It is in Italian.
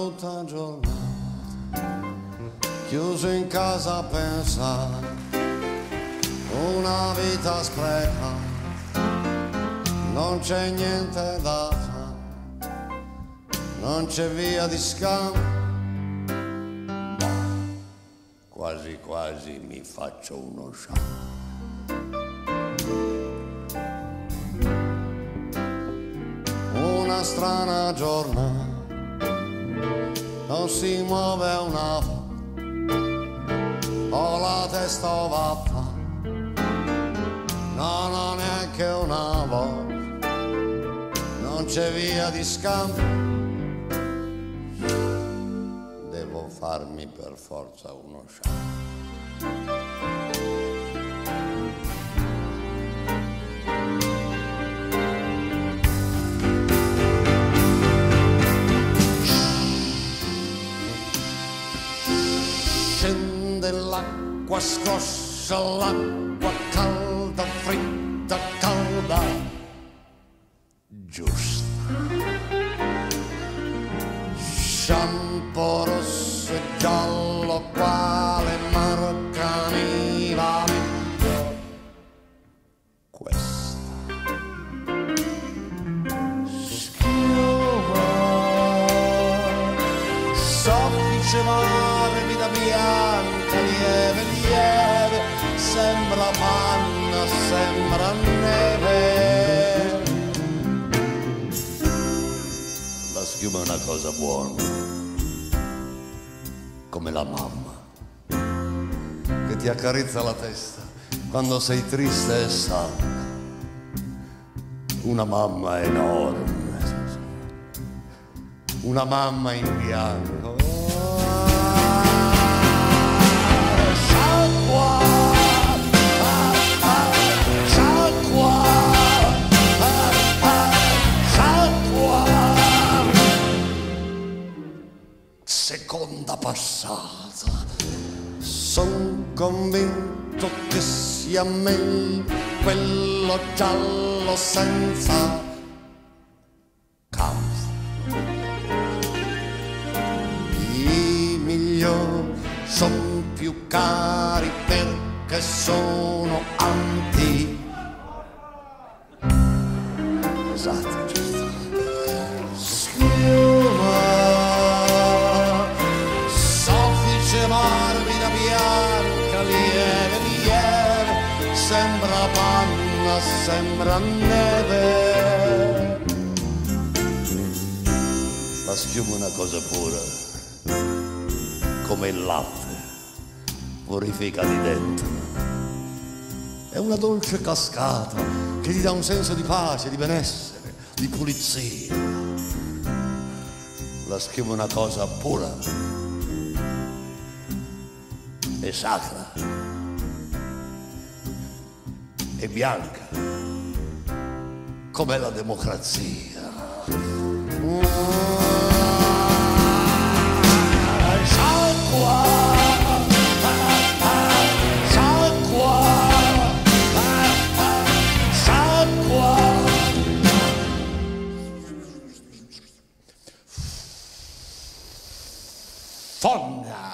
brutta giornata, chiuso in casa a pensare, una vita sprecata, non c'è niente da fare, non c'è via di scampo, quasi quasi mi faccio uno sciame. Una strana giornata, non si muove una volta, ho la testa ovatta, no, no, neanche una volta, non c'è via di scambio, devo farmi per forza uno sciame. Scende l'acqua, scoscia l'acqua calda, fritta, calda, giusta. Shampoo rosso e giallo, quale marca mi va meglio? Questa. Schiuma, soffice morbida, bianca, lieve, lieve, sembra panna, sembra neve. La schiuma è una cosa buona, come la mamma che ti accarezza la testa quando sei triste e stanca. Una mamma enorme, una mamma in bianco. Seconda passata, son convinto che sia meglio quello giallo senza campo. I migliori son più cari perché sono anti. Esatto, giusto. Morbida, bianca, lieve, lieve, sembra panna, sembra neve. La schiuma è una cosa pura, come il latte, purifica di dentro. È una dolce cascata che ti dà un senso di pace, di benessere, di pulizia. La schiuma è una cosa pura è sacra, è bianca, come la democrazia. Sciacqua, sciacqua, sciacqua. Fonda.